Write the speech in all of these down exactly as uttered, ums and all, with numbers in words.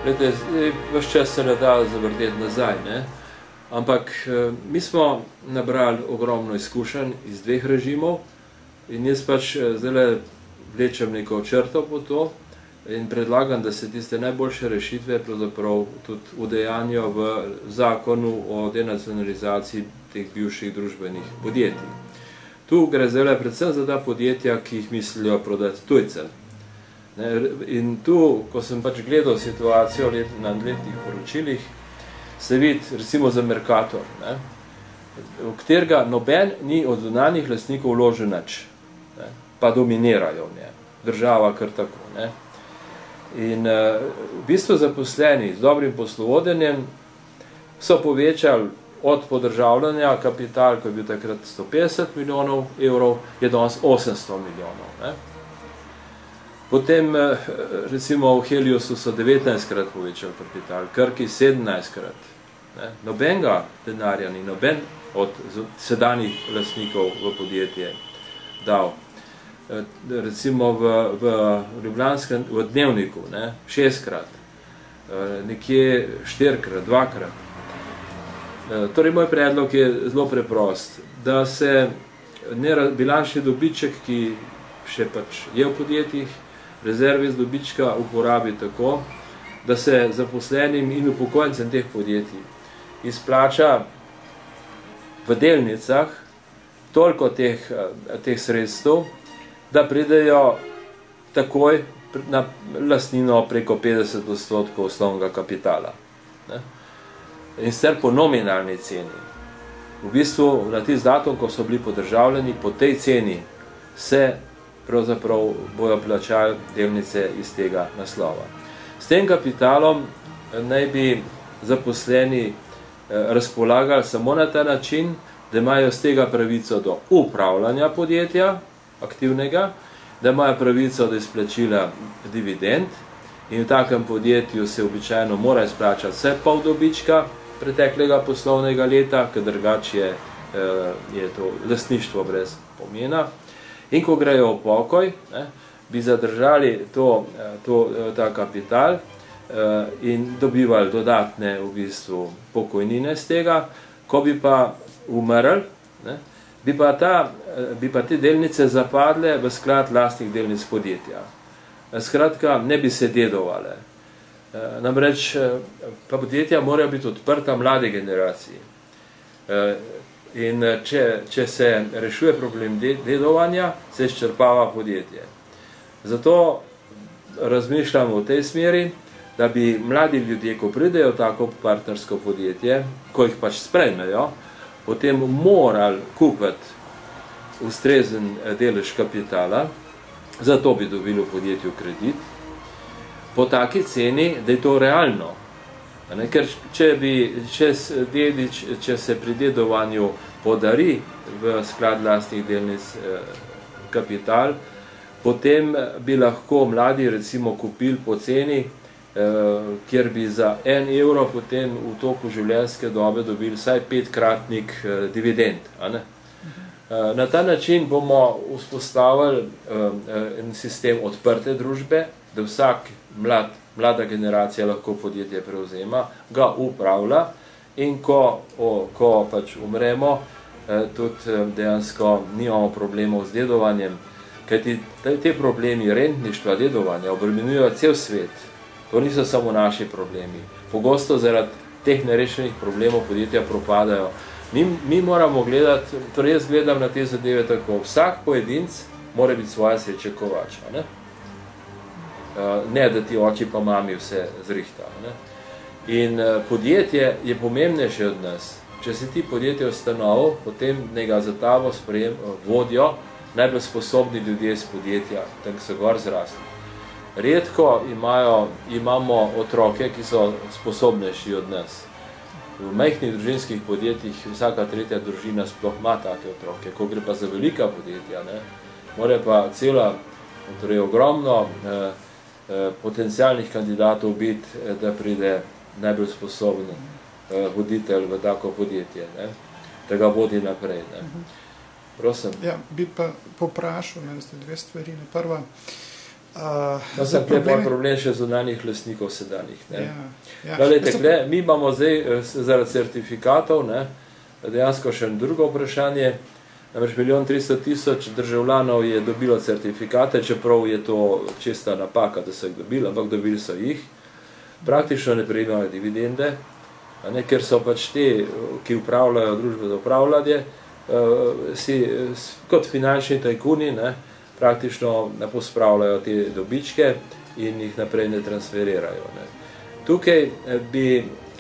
Glede, vaš čas se ne da zavrteti nazaj, ne? Ampak mi smo nabrali ogromno izkušenj iz dveh režimov in jaz pač zdaj vlečem neko črto po to in predlagam, da se tiste najboljše rešitve pravzaprav tudi udejanjo v zakonu o denacionalizaciji teh bivših družbenih podjetij. Tu gre zdaj predvsem za ta podjetja, ki jih mislijo prodati tujcem. In tu, ko sem pač gledal situacijo na letnih poročilih, se vidi recimo za Mercator, ne, v katerega noben ni od zunanjih lastnikov vložil nič, ne, pa dominirajo v njem, država kar tako. Ne. In uh, v bistvu zaposleni z dobrim poslovodenjem so povečali od podržavljanja kapital, ko je bil takrat sto petdeset milijonov evrov, je danes osemsto milijonov. Ne. Potem, recimo, v Heliusu so devetnajstkrat povečali kapital, Krki sedemnajstkrat. Ne? Nobenega denarja ni, noben od sedanjih lastnikov v podjetje dal. Recimo v, v Ljubljanskem, v Dnevniku, ne? šestkrat, nekje štirikrat, dvakrat. Torej, moj predlog je zelo preprost, da se bilančni dobiček, ki še pač je v podjetjih, rezerve z dobička uporabi tako, da se zaposlenim in upokojencem teh podjetij izplača v delnicah toliko teh, teh sredstev, da pridejo takoj na lastnino preko petdeset odstotkov osnovnega kapitala. Ne? In sicer po nominalni ceni. V bistvu na tisti datum, ko so bili podržavljeni, po tej ceni se pravzaprav bojo plačali delnice iz tega naslova. S tem kapitalom naj bi zaposleni razpolagali samo na ta način, da imajo z tega pravico do upravljanja podjetja, aktivnega, da imajo pravico do izplačila dividend in v takem podjetju se običajno mora izplačati vse pol dobička preteklega poslovnega leta, ker drugače je, je to lastništvo brez pomena. In ko grejo v pokoj, ne, bi zadržali to, to, ta kapital eh, in dobivali dodatne v bistvu pokojnine z tega, ko bi pa umrli, ne, bi, pa ta, bi pa te delnice zapadle v sklad lastnih delnic podjetja. Skratka, ne bi se dedovale. Eh, namreč pa podjetja morajo biti odprta mlade generaciji. Eh, In če, če se rešuje problem dedovanja, se izčrpava podjetje. Zato razmišljamo v tej smeri, da bi mladi ljudje, ko pridejo v tako partnersko podjetje, ko jih pač sprejmejo, potem morali kupiti ustrezen delež kapitala, zato bi dobili v podjetju kredit, po taki ceni, da je to realno. Ne, ker če, bi, če, dedič, če se pri dedovanju podari v sklad lastnih delnic eh, kapital, potem bi lahko mladi recimo kupili po ceni, eh, kjer bi za en evro potem v toku življenjske dobe dobili vsaj petkratnik eh, dividend. A ne? Eh, na ta način bomo vzpostavili eh, en sistem odprte družbe, da vsak mlad mlada generacija lahko podjetje prevzema, ga upravlja in ko, o, ko pač umremo, eh, tudi eh, dejansko nimamo problemov z dedovanjem, kajti te, te problemi rentništva, dedovanja obremenjujejo cel svet. To niso samo naši problemi. Pogosto zaradi teh nerešenih problemov podjetja propadajo. Mi, mi moramo gledati, torej jaz gledam na te zadeve tako, vsak pojedinc mora biti svoja sreče kovač, ne? Ne, da ti oči pa mami vse zrihta. Ne? In podjetje je pomembnejše od nas. Če si ti podjetje ustanovil, potem njega za tabo sprejem, vodijo najbolj sposobni ljudje iz podjetja, tako so gor zrasli. Redko imajo, imamo otroke, ki so sposobnejši od nas. V majhnih družinskih podjetjih vsaka tretja družina sploh ima take otroke, ko gre pa za velika podjetja, ne? More pa cela, torej ogromno eh, potencialnih kandidatov biti, da pride najbolj sposoben voditelj v tako podjetje, ne? Da ga vodi naprej. Ne? Prosim. Ja, bi pa poprašal, ne, dve stvari. Prva, Uh, no, sem problem, problem še zunanjih lastnikov sedanjih. Ne. Ja, ja. Gledajte, kle, mi imamo zdaj zaradi certifikatov, ne, dejansko še drugo vprašanje. Namreč milijon tristo tisoč državljanov je dobilo certifikate, čeprav je to čista napaka, da so jih dobili, ampak dobili so jih. Praktično ne prejemajo dividende, ne, ker so pač te, ki upravljajo družbe za upravljanje, si kot finančni tajkuni, ne, praktično pospravljajo te dobičke in jih naprej ne transferirajo. Ne. Tukaj bi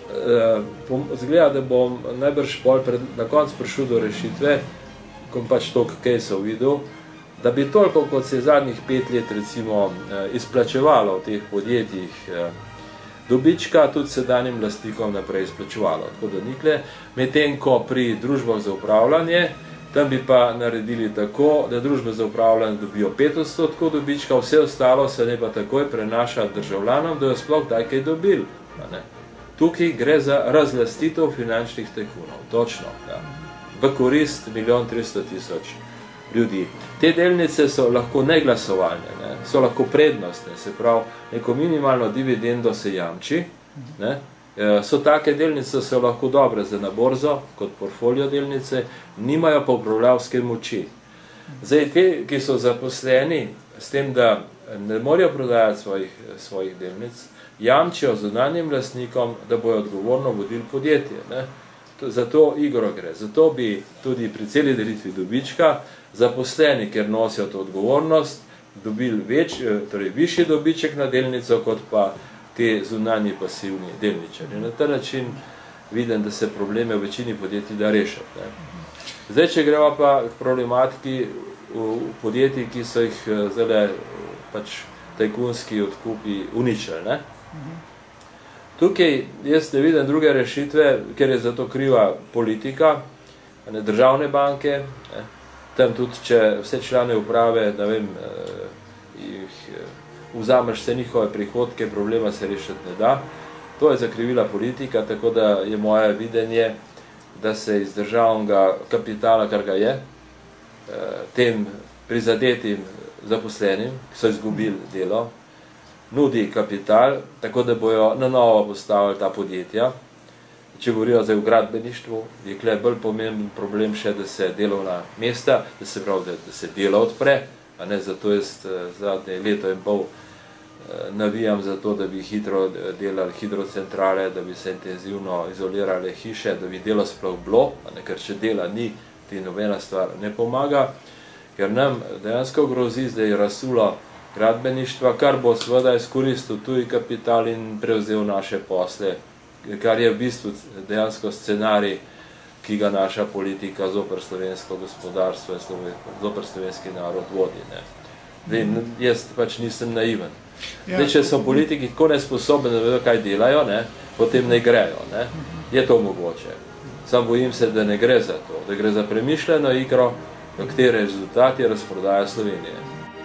zgleda, da bom najbrž pol pred, na koncu prišel do rešitve, ko pač toliko caseov videl, da bi toliko, kot se zadnjih pet let recimo izplačevalo v teh podjetjih dobička, tudi sedanjim lastnikom naprej izplačevalo. Tako da nikle, medtem ko pri družbah za upravljanje, tam bi pa naredili tako, da družbe za upravljanje dobijo pet odstotkov dobička, vse ostalo se ne pa takoj prenaša državljanom, da jo sploh daj kaj dobili. Tukaj gre za razlastitev finančnih tajkunov, točno. Ja. V korist milijon tristo tisoč ljudi. Te delnice so lahko neglasovalne, ne? So lahko prednostne, se pravi, neko minimalno dividendo se jamči. Ne? So take delnice, so lahko dobre za na borzo, kot portfolio delnice, nimajo pa upravljavske moči. Zdaj, te, ki so zaposleni s tem, da ne morajo prodajati svojih, svojih delnic, jamčijo zunanjim lastnikom, da bojo odgovorno vodili podjetje. Ne? Za to igro gre. Zato bi tudi pri celi delitvi dobička zaposleni, ker nosijo to odgovornost, dobili več, torej višji dobiček na delnico, kot pa te zunanji pasivni delničarji. Na ta način vidim, da se probleme v večini podjetij da rešiti. Ne. Zdaj, če greva pa k problematiki v podjetij, ki so jih zdaj pač tajkunski odkupi uničili. Ne. Tukaj jaz ne vidim druge rešitve, ker je za to kriva politika, ne, državne banke, ne, tam tudi, če vse člane uprave, ne vem, jih vzameš vse njihove prihodke, problema se rešiti ne da. To je zakrivila politika, tako da je moje videnje, da se iz državnega kapitala, kar ga je, tem prizadetim zaposlenim, ki so izgubili delo, nudi kapital, tako da bojo na novo postavili ta podjetja. Če govorijo zdaj v gradbeništvu, je kle bolj pomemben problem še, da se delovna mesta, da se pravi, da, da se delo odpre, a ne, zato jaz zadnje leto in pol navijam za to, da bi hitro delali hidrocentrale, da bi se intenzivno izolirale hiše, da bi delo sploh bilo, a ne, ker če dela ni, ti nobena stvar ne pomaga, ker nam dejansko grozi zdaj razsulo gradbeništva, kar bo seveda izkoristil tuji kapital in prevzel naše posle, kar je v bistvu dejansko scenarij, ki ga naša politika zoper slovensko gospodarstvo in zoper slovenski narod vodi. Ne. Zdaj, jaz pač nisem naiven. Zdaj, če so politiki tako nesposobni, da vedo, kaj delajo, ne, potem ne grejo. Ne. Je to mogoče. Sam bojim se, da ne gre za to, da gre za premišljeno igro, katere rezultati razprodaja Slovenije.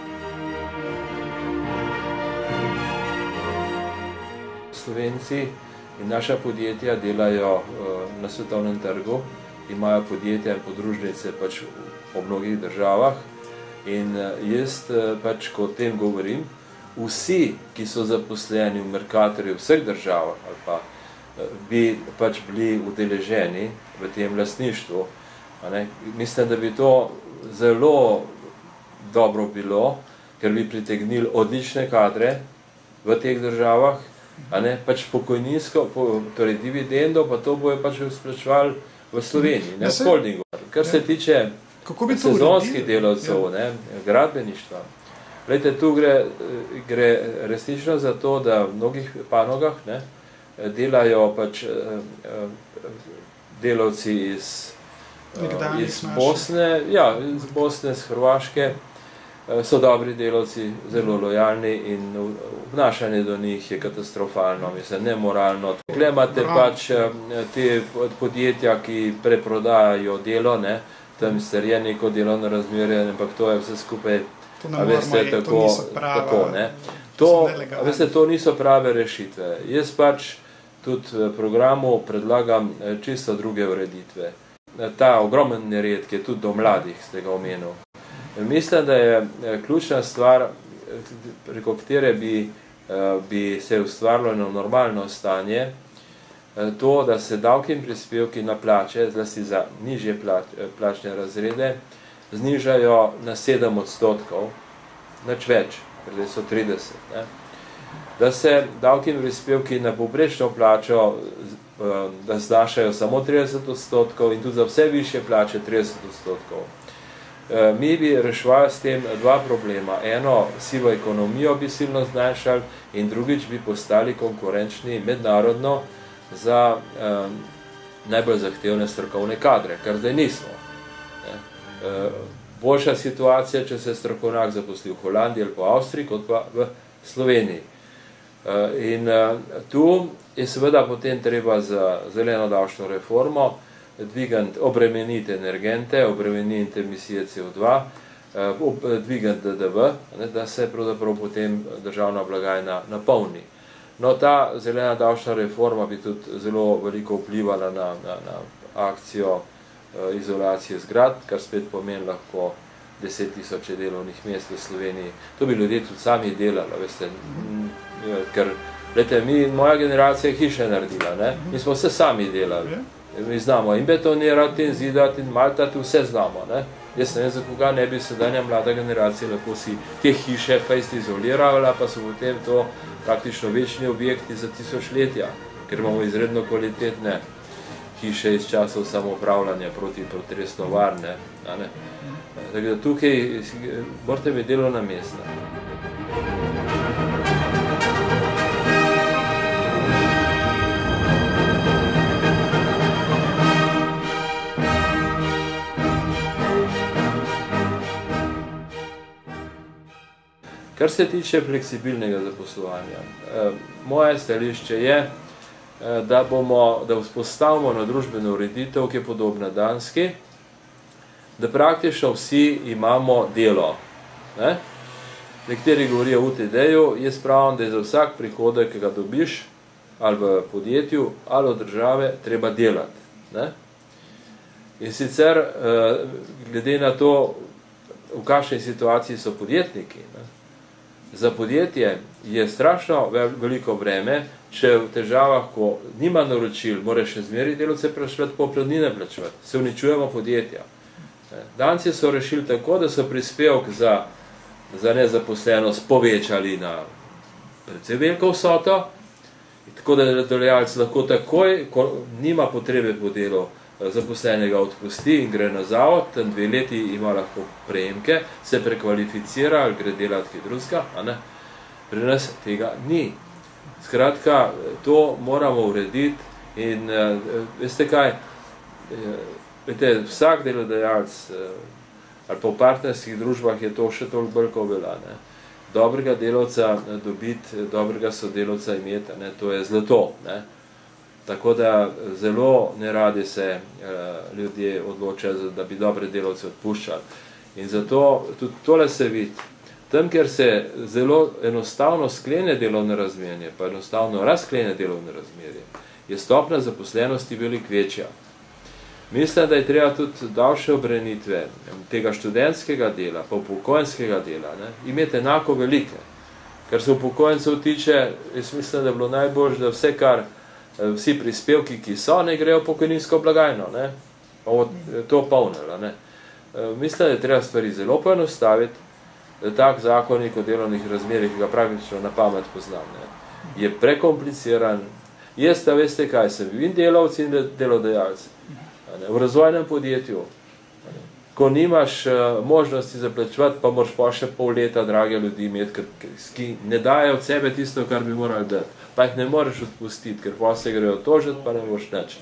Slovenci in naša podjetja delajo na svetovnem trgu, imajo podjetja in podružnice pač po mnogih državah in jaz pač, ko o tem govorim, vsi, ki so zaposleni v Mercatorju v vseh državah ali pa bi pač bili udeleženi v tem lastništvu, ne, mislim, da bi to zelo dobro bilo, ker bi pritegnili odlične kadre v teh državah, a ne, pač pokojninsko, po, torej dividendo, pa to bojo pač izplačevali v Sloveniji, ne, v holdingu. Kar se tiče sezonskih delavcev, ne, gradbeništva. Glejte, tu gre, gre resnično za to, da v mnogih panogah, ne, delajo pač delavci iz, iz Bosne, ja, iz Bosne, iz Hrvaške, so dobri delavci, zelo lojalni in obnašanje do njih je katastrofalno, mislim, nemoralno. Tukaj imate pač te podjetja, ki preprodajajo delo, ne, tam je neko delovno razmerje, ampak to je vse skupaj, a veste, tako, tako, ne. To, a veste, to niso prave rešitve. Jaz pač tudi v programu predlagam čisto druge ureditve. Ta ogromen nered, ki je tudi do mladih, ste ga omenil. Mislim, da je ključna stvar preko katere bi, bi se ustvarilo eno normalno stanje, to, da se davki in prispevki na plače, zlasti za nižje plač, plačne razrede, znižajo na sedem odstotkov, nič več, ker zdaj so trideset. Ne? Da se davki in prispevki na povprečno plačo da znašajo samo trideset odstotkov in tudi za vse višje plače trideset odstotkov. Mi bi reševali s tem dva problema. Eno, sivo ekonomijo bi silno zmanjšali in drugič bi postali konkurenčni mednarodno za eh, najbolj zahtevne strokovne kadre, kar zdaj nismo. Eh, boljša situacija, če se strokovnjak zaposli v Holandiji ali po Avstriji, kot pa v Sloveniji. Eh, in eh, tu je seveda potem treba za zeleno davčno reformo dvigant, obremeniti energente, obremeniti emisije C O dva, eh, dvigant D D V, ne, da se pravzaprav potem državna blagajna napolni. No, ta zelena davčna reforma bi tudi zelo veliko vplivala na, na, na akcijo eh, izolacije zgrad, kar spet pomeni lahko deset tisoč delovnih mest v Sloveniji. To bi ljudje tudi sami delali, veste, ker, glede, mi, moja generacija je hiše naredila, ne? Mi smo vse sami delali. Mi znamo in betonirati, in zidati, in maltati, vse znamo, ne? Jaz ne vem, za koga ne bi sedanja mlada generacija lahko si te hiše fejst izolirala, pa so potem to praktično večni objekti za tisočletja, ker imamo izredno kvalitetne hiše iz časov samoupravljanja proti protestno varne. Ne? Tako da tukaj morate imeti delovna mesta. Kar se tiče fleksibilnega zaposlovanja, moje stališče je, da bomo, da vzpostavimo na družbeno ureditev, ki je podobna Danski, da praktično vsi imamo delo. Ne? Nekateri govorijo v U T D-ju, jaz pravim, da je za vsak prihodek, ki ga dobiš, ali v podjetju, ali od države, treba delati. Ne? In sicer, glede na to, v kakšni situaciji so podjetniki, ne? Za podjetje je strašno veliko breme, če v težavah, ko nima naročil, moraš še zmeri delovce plačevati, poplavnine plačevati. Se uničujemo podjetja. Danci so rešili tako, da so prispevek za, za nezaposlenost povečali na precej veliko vsoto, tako da delodajalec lahko takoj, ko nima potrebe po delu, zaposlenega odpusti in gre na zavod, tam dve leti ima lahko prejemke, se prekvalificira ali gre delati kaj drugega, a ne? Pri nas tega ni. Skratka, to moramo urediti in uh, veste kaj, veste, vsak delodajalec uh, ali po partnerskih družbah je to še toliko bolj velja, ne? Dobrega delavca dobiti, dobrega sodelavca imeti, ne? To je zlato, ne? Tako da zelo neradi se uh, ljudje odločajo, da bi dobre delavce odpuščali. In zato tudi tole se vidi. Tam, ker se zelo enostavno sklene delovne razmerje, pa enostavno razklene delovne razmerje, je stopnja zaposlenosti veliko večja. Mislim, da je treba tudi davčne obremenitve tega študentskega dela, pa upokojenskega dela, ne, imeti enako velike. Ker se upokojencev tiče, jaz mislim, da je bilo najbolj, da vse, kar vsi prispevki, ki so, ne grejo v pokojninsko blagajno, ne? To polnilo, ne? Mislim, da je treba stvari zelo poenostaviti, da tak zakonik o delovnih razmerjih, ki ga praktično na pamet poznam, ne? Je prekompliciran. Jaz, da veste kaj, sem in delavci in delodajalci. V razvojnem podjetju, ko nimaš možnosti zaplačevati, pa moraš pa še pol leta drage ljudi imeti, ki ne dajo od sebe tisto, kar bi morali dati. Pa jih ne moreš odpustiti, ker pa se grejo tožiti, pa ne boš nič.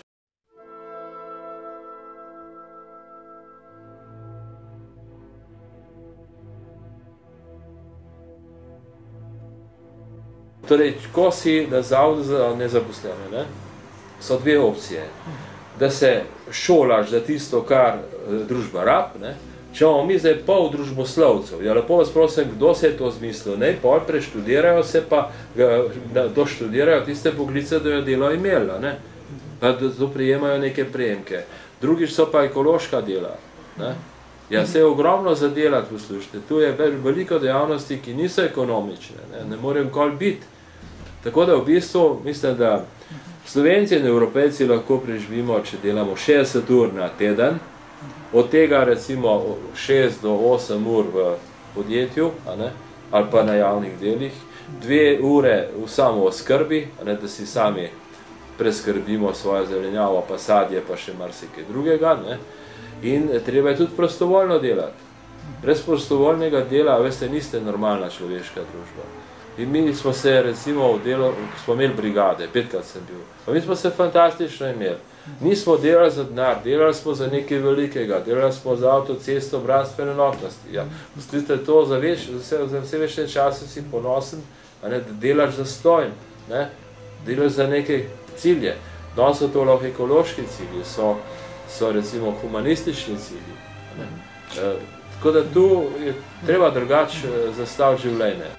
Torej, ko si na zavodu za nezaposlene, ne, so dve opcije. Da se šolaš za tisto, kar družba rab, ne, če imamo mi zdaj pol družboslovcev, ja, lepo vas prosim, kdo se je to zmislil, ne, pol preštudirajo se pa, doštudirajo tiste poklice, da jo delo imela, ne, pa da to prijemajo neke prejemke. Drugič so pa ekološka dela, ne, Ja, se je ogromno zadelati, poslušajte. Tu je veliko dejavnosti, ki niso ekonomične, ne, ne morejo nikoli biti. Tako da v bistvu mislim, da Slovenci in Evropejci lahko preživimo, če delamo šestdeset ur na teden, od tega recimo šest do osem ur v podjetju, a ne, ali pa na javnih delih, dve ure v samo oskrbi, a ne, da si sami preskrbimo svojo zelenjavo, pa sadje, pa še marsikaj drugega, ne. In treba je tudi prostovoljno delati. Brez prostovoljnega dela, veste, niste normalna človeška družba. In mi smo se, recimo, v delu, smo imeli brigade, petkrat sem bil, pa mi smo se fantastično imeli. Nismo delali za denar, delali smo za nekaj velikega, delali smo za avtocesto bratstvene enotnosti. Ja, poslite to za, več, za, vse, za vse večne čase si ponosen, a ne, da delaš za stojn, ne, delaš za neke cilje. Danes so to lahko ekološki cilji, so, so recimo humanistični cilji. Ne. E, tako da tu je treba drugače zastaviti življenje.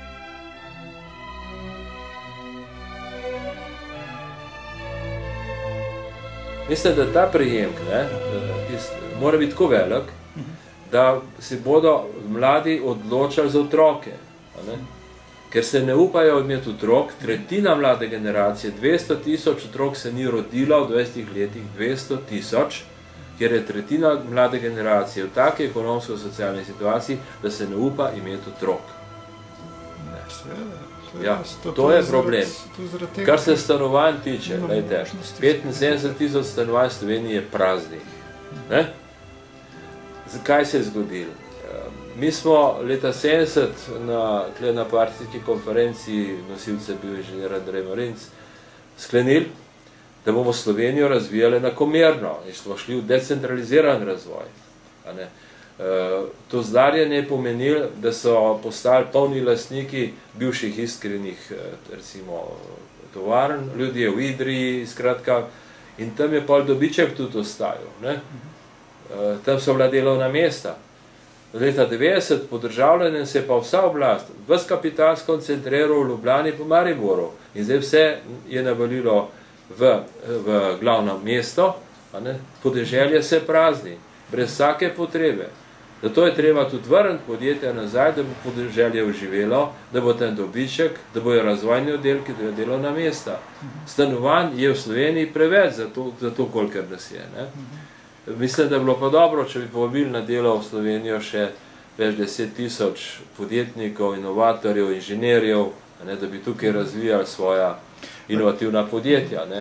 Mislim, da ta prejemk ne, mora biti tako velik, da se bodo mladi odločali za otroke. Ne? Ker se ne upajo imeti otrok, tretjina mlade generacije, dvesto tisoč otrok se ni rodila v dvajsetih letih, dvesto tisoč, ker je tretjina mlade generacije v taki ekonomsko-socialni situaciji, da se ne upa imeti otrok. Ne. Ja, to je problem. Kar se stanovanj tiče, lejte, petinsedemdeset tisoč stanovanj v Sloveniji je praznih. Ne? Zakaj se je zgodilo? Mi smo leta sedemdeset na, na partijski konferenci, nosilce bil inženir Andrej Marinc, sklenili, da bomo Slovenijo razvijali enakomerno in smo šli v decentraliziran razvoj. A ne? To zdarjanje je pomenilo, da so postali polni lastniki bivših iskrenih, recimo, tovarn, ljudje v Idriji, skratka, in tam je pol dobiček tudi ostajal. Ne? Tam so bila delovna mesta. Leta devetdeset po državljenju se je pa vsa oblast, ves kapital skoncentriral v Ljubljani po Mariboru in zdaj vse je navalilo v, v glavno mesto, a ne? Podeželje se prazni, brez vsake potrebe. Zato je treba tudi vrniti podjetja nazaj, da bo podeželje uživelo, da bo tam dobiček, da bojo razvojni oddelki, da bo delovna mesta. Stanovanj je v Sloveniji preveč, zato, zato kolikor nas je. Ne? Mislim, da bi bilo pa dobro, če bi povabili na delo v Slovenijo še več deset tisoč podjetnikov, inovatorjev, inženirjev, ne, da bi tukaj razvijali svoja inovativna podjetja. Ne.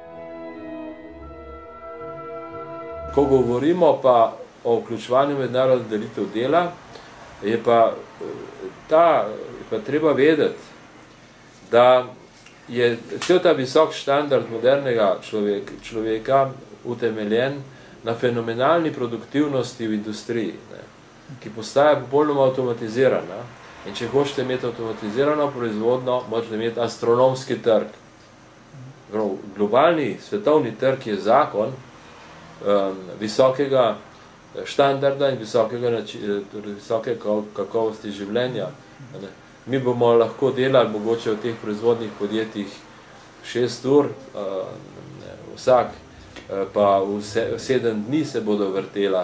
Ko govorimo pa o vključevanju mednarodnih delitev dela, je pa, ta, je pa treba vedeti, da je cel ta visok standard modernega človeka, človeka utemeljen na fenomenalni produktivnosti v industriji, ne, ki postaja popolnoma avtomatizirana. In če hočete imeti avtomatizirano proizvodno, morate imeti astronomski trg. Globalni svetovni trg je zakon um, visokega standarda in visokega nači, visoke kakovosti življenja. Ne. Mi bomo lahko delali mogoče v teh proizvodnih podjetjih šest ur, uh, ne, vsak, pa v sedem dni se bodo vrtela.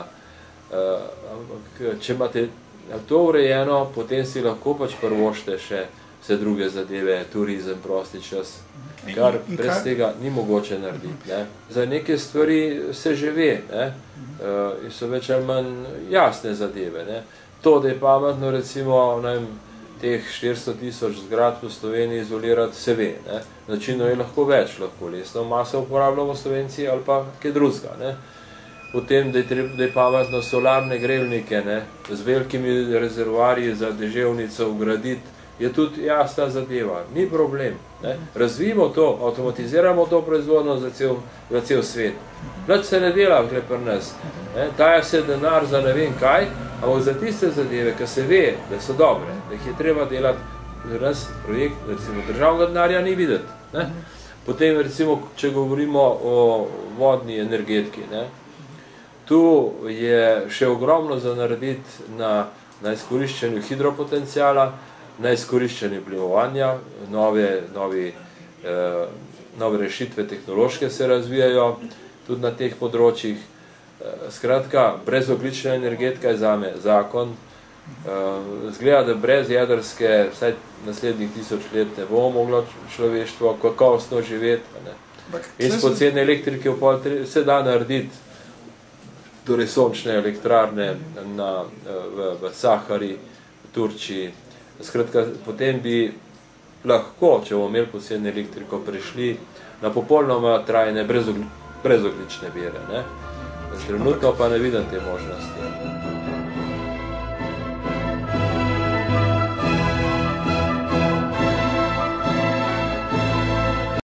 Če imate to urejeno, potem si lahko pač prvošte še vse druge zadeve, turizem, prosti čas, kar brez tega ni mogoče narediti. Ne. Za neke stvari se že ve, ne, in so več ali manj jasne zadeve. Ne. To, da je pametno recimo ne vem, teh štiristo tisoč zgradb v Sloveniji izolirati, se ve. Ne. Načinov je lahko več, lahko lesno maso uporabljamo Slovenci ali pa kaj drugega. Ne. Potem, da je, treba, da je pametno solarne grelnike, ne, z velikimi rezervarji za deževnico vgraditi, je tudi jasna zadeva. Ni problem. Ne. Razvijemo to, avtomatiziramo to proizvodno za cel, za cel svet. Nič se ne dela vkle pri nas. Ne. Daje se denar za ne vem kaj, ampak za tiste zadeve, ki se ve, da so dobre, da jih je treba delati, raz projekt, recimo državnega denarja ni videti. Ne. Potem, recimo, če govorimo o vodni energetiki, ne, tu je še ogromno za narediti na, na izkoriščanju hidropotenciala, na izkoriščanju plimovanja, nove, novi, eh, nove rešitve tehnološke se razvijajo tudi na teh področjih. Skratka, brezoglična energetika je zame zakon. Zgleda, da brez jedrske vsaj naslednjih tisoč let ne bo moglo človeštvo kakovostno živeti. Iz pocedne elektrike se da narediti torej sončne elektrarne na, v, v Sahari, v Turčiji. Skratka, potem bi lahko, če bomo imeli pocedne elektriko, prišli na popolnoma trajne brezoglične vire. Ne? Trenutno pa ne vidim te možnosti.